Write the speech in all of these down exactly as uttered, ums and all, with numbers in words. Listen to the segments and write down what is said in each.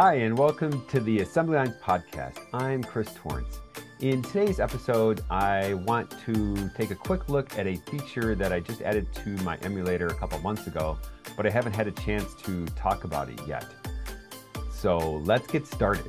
Hi, and welcome to the Assembly Lines Podcast. I'm Chris Torrance. In today's episode, I want to take a quick look at a feature that I just added to my emulator a couple months ago, but I haven't had a chance to talk about it yet. So let's get started.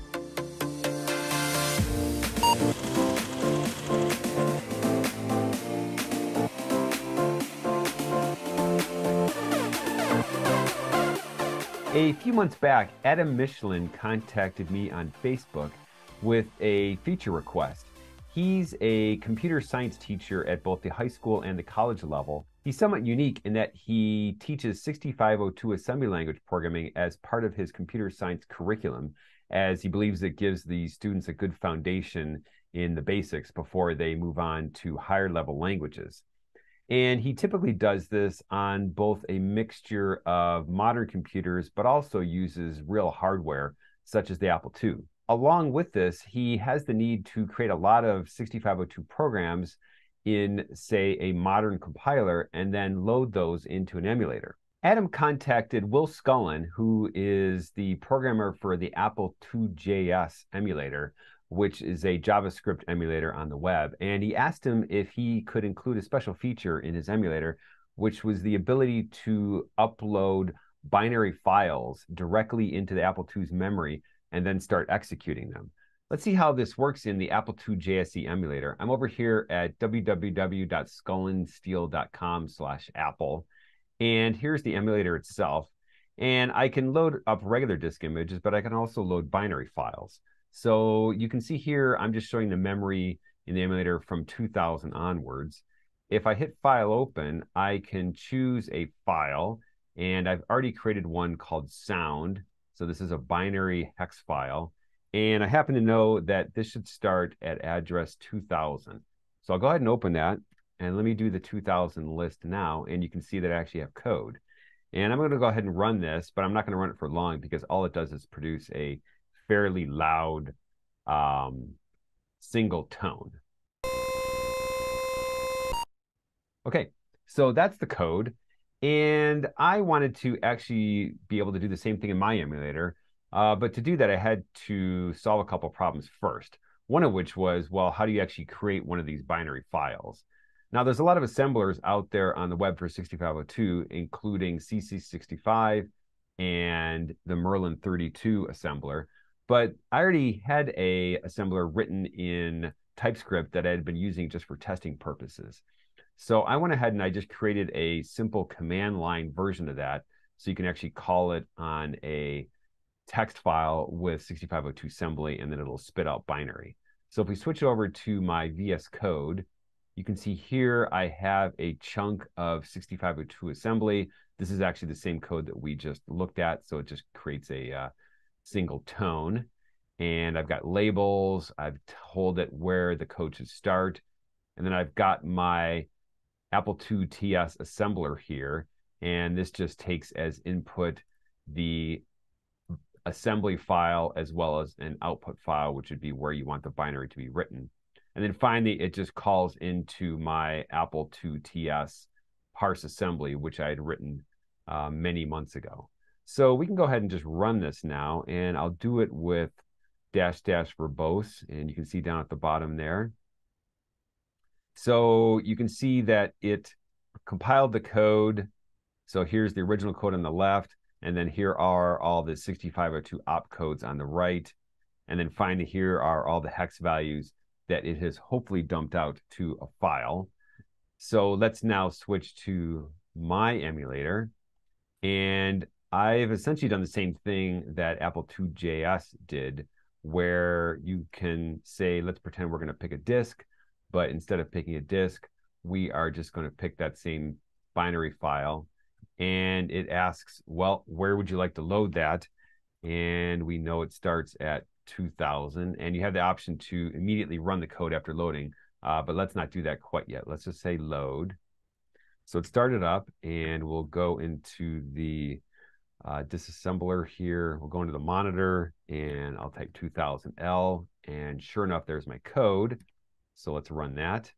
A few months back, Adam Michlin contacted me on Facebook with a feature request. He's a computer science teacher at both the high school and the college level. He's somewhat unique in that he teaches sixty-five oh two assembly language programming as part of his computer science curriculum, as he believes it gives the students a good foundation in the basics before they move on to higher level languages. And he typically does this on both a mixture of modern computers, but also uses real hardware, such as the Apple two. Along with this, he has the need to create a lot of sixty-five oh two programs in, say, a modern compiler, and then load those into an emulator. Adam contacted Will Scullin, who is the programmer for the Apple two dot J S emulator, which is a JavaScript emulator on the web. And he asked him if he could include a special feature in his emulator, which was the ability to upload binary files directly into the Apple two's memory and then start executing them. Let's see how this works in the Apple two J S E emulator. I'm over here at w w w dot scullinsteel dot com slash apple. And here's the emulator itself. And I can load up regular disk images, but I can also load binary files. So you can see here, I'm just showing the memory in the emulator from two thousand onwards. If I hit File Open, I can choose a file, and I've already created one called Sound. So this is a binary hex file. And I happen to know that this should start at address two thousand. So I'll go ahead and open that, and let me do the two thousand list now, and you can see that I actually have code. And I'm going to go ahead and run this, but I'm not going to run it for long because all it does is produce a fairly loud um, single tone. Okay, so that's the code. And I wanted to actually be able to do the same thing in my emulator. Uh, but to do that, I had to solve a couple problems first. One of which was, well, how do you actually create one of these binary files? Now, there's a lot of assemblers out there on the web for sixty-five oh two, including C C sixty-five and the Merlin thirty-two assembler. But I already had a assembler written in TypeScript that I had been using just for testing purposes. So I went ahead and I just created a simple command line version of that, so you can actually call it on a text file with sixty-five oh two assembly, and then it'll spit out binary. So if we switch over to my V S Code, you can see here I have a chunk of sixty-five oh two assembly. This is actually the same code that we just looked at, so it just creates a uh, single tone. And I've got labels. I've told it where the code should start. And then I've got my Apple two T S assembler here. And this just takes as input the assembly file as well as an output file, which would be where you want the binary to be written. And then finally, it just calls into my Apple two T S parse assembly, which I had written uh, many months ago. So we can go ahead and just run this now, and I'll do it with dash dash verbose, and you can see down at the bottom there. So you can see that it compiled the code. So here's the original code on the left, and then here are all the sixty-five oh two opcodes on the right. And then finally, here are all the hex values that it has hopefully dumped out to a file. So let's now switch to my emulator. And I've essentially done the same thing that Apple two dot J S did, where you can say, let's pretend we're going to pick a disk, but instead of picking a disk, we are just going to pick that same binary file. And it asks, well, where would you like to load that? And we know it starts at two thousand, and you have the option to immediately run the code after loading, uh, but let's not do that quite yet. Let's just say load. So it started up, and we'll go into the uh, disassembler here. We'll go into the monitor, and I'll type two thousand L, and sure enough, there's my code. So let's run that.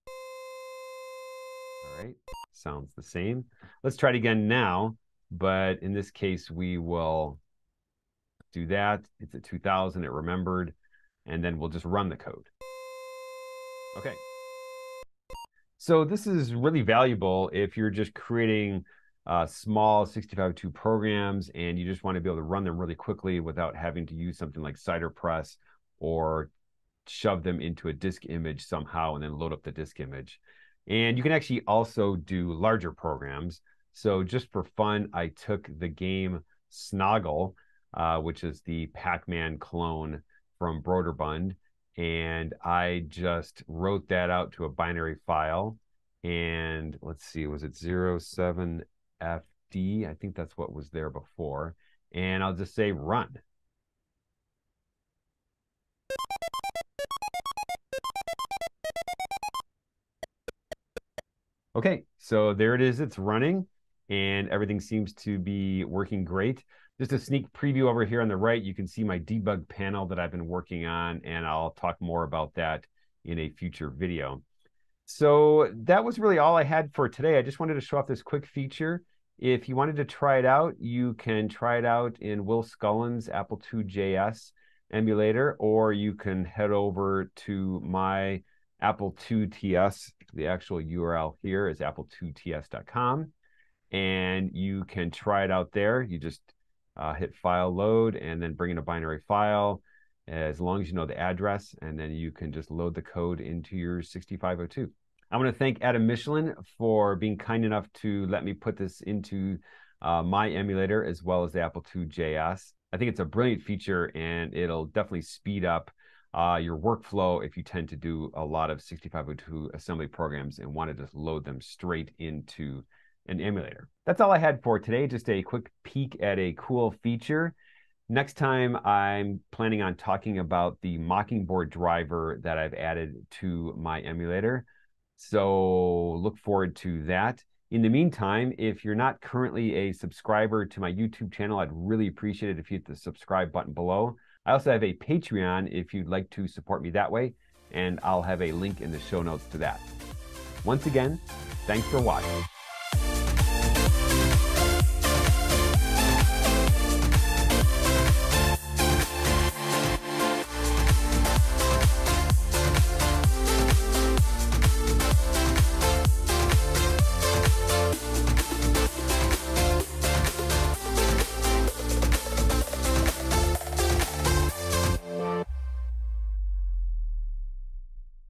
All right, sounds the same. Let's try it again now, but in this case, we will do that. It's at two thousand, it remembered, and then we'll just run the code. Okay. So this is really valuable if you're just creating uh, small sixty-five oh two programs and you just want to be able to run them really quickly without having to use something like CiderPress or shove them into a disk image somehow and then load up the disk image. And you can actually also do larger programs. So just for fun, I took the game Snoggle, uh, which is the Pac-Man clone from Broderbund, and I just wrote that out to a binary file. And let's see, was it zero seven F D? I think that's what was there before. And I'll just say run. Okay, so there it is. It's running and everything seems to be working great. Just a sneak preview over here on the right, you can see my debug panel that I've been working on, and I'll talk more about that in a future video. So that was really all I had for today. I just wanted to show off this quick feature. If you wanted to try it out, you can try it out in Will Scullin's Apple two J S emulator, or you can head over to my Apple two T S. The actual U R L here is apple two T S dot com, and you can try it out there. You just uh, hit file load and then bring in a binary file as long as you know the address, and then you can just load the code into your sixty-five oh two. I want to thank Adam Michlin for being kind enough to let me put this into uh, my emulator as well as the Apple two J S. I think it's a brilliant feature, and it'll definitely speed up uh, your workflow if you tend to do a lot of sixty-five oh two assembly programs and want to just load them straight into an emulator. That's all I had for today, just a quick peek at a cool feature. Next time, I'm planning on talking about the Mockingboard driver that I've added to my emulator. So look forward to that. In the meantime, if you're not currently a subscriber to my YouTube channel, I'd really appreciate it if you hit the subscribe button below. I also have a Patreon if you'd like to support me that way, and I'll have a link in the show notes to that. Once again, thanks for watching.